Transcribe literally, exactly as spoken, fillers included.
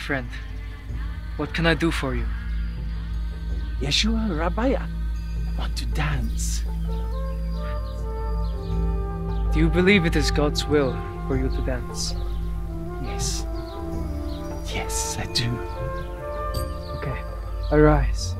friend. What can I do for you? Yeshua, Rabbi, I want to dance. Do you believe it is God's will for you to dance? Yes. Yes, I do. Okay, arise.